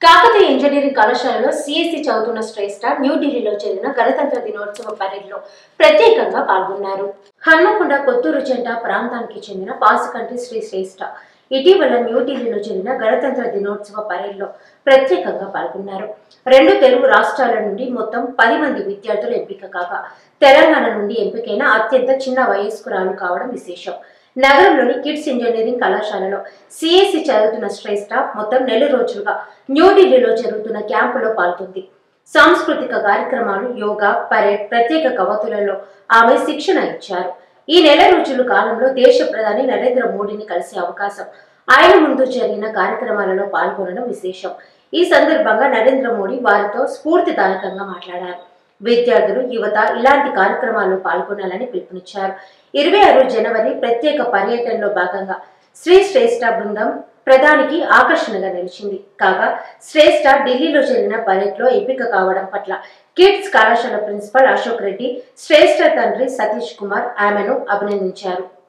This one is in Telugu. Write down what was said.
కాకతీయ ఇంజనీరింగ్ కళాశాలలో సిఎస్సి చదువుతున్న శ్రేష్ఠ న్యూఢిల్లీలో జరిగిన గణతంత్ర దినోత్సవ పరేడ్లో ప్రత్యేకంగా పాల్గొన్నారు. హన్మకొండ కొత్తూరు జంట ప్రాంతానికి చెందిన పాసుకంటి శ్రేష్ఠ ఇటీవల న్యూఢిల్లీలో జరిగిన గణతంత్ర దినోత్సవ పరేడ్లో ప్రత్యేకంగా పాల్గొన్నారు. 2 తెలుగు రాష్ట్రాల నుండి మొత్తం 10 మంది విద్యార్థులు ఎంపిక కాగా తెలంగాణ నుండి ఎంపికైన అత్యంత చిన్న వయస్కురాలు కావడం విశేషం. నగరంలోని కిడ్స్ ఇంజనీరింగ్ కళాశాలలో సిఎస్సి చదువుతున్న శ్రేష్ఠ మొత్తం 4 రోజులుగా న్యూఢిల్లీలో జరుగుతున్న క్యాంపులో పాల్గొంది. సాంస్కృతిక కార్యక్రమాలు, యోగా, పరేడ్, ప్రత్యేక కవాతులలో ఆమె శిక్షణ ఇచ్చారు. ఈ 4 రోజుల కాలంలో దేశ ప్రధాని నరేంద్ర మోడీని కలిసే అవకాశం, ఆయన ముందు జరిగిన కార్యక్రమాలలో పాల్గొనడం విశేషం. ఈ సందర్భంగా నరేంద్ర మోడీ వారితో స్ఫూర్తిదాయకంగా మాట్లాడారు. విద్యార్థులు, యువత ఇలాంటి కార్యక్రమాల్లో పాల్గొనాలని పిలుపునిచ్చారు. 26 జనవరి ప్రత్యేక పర్యటనలో భాగంగా శ్రేష్ఠ బృందం ప్రధానికి ఆకర్షణగా నిలిచింది. కాగా శ్రేష్ఠ ఢిల్లీలో జరిగిన పరేడ్లో ఎంపిక కావడం పట్ల కిడ్స్ కళాశాల ప్రిన్సిపల్ అశోక్ రెడ్డి, శ్రేష్ఠ తండ్రి సతీష్ కుమార్ ఆమెను అభినందించారు.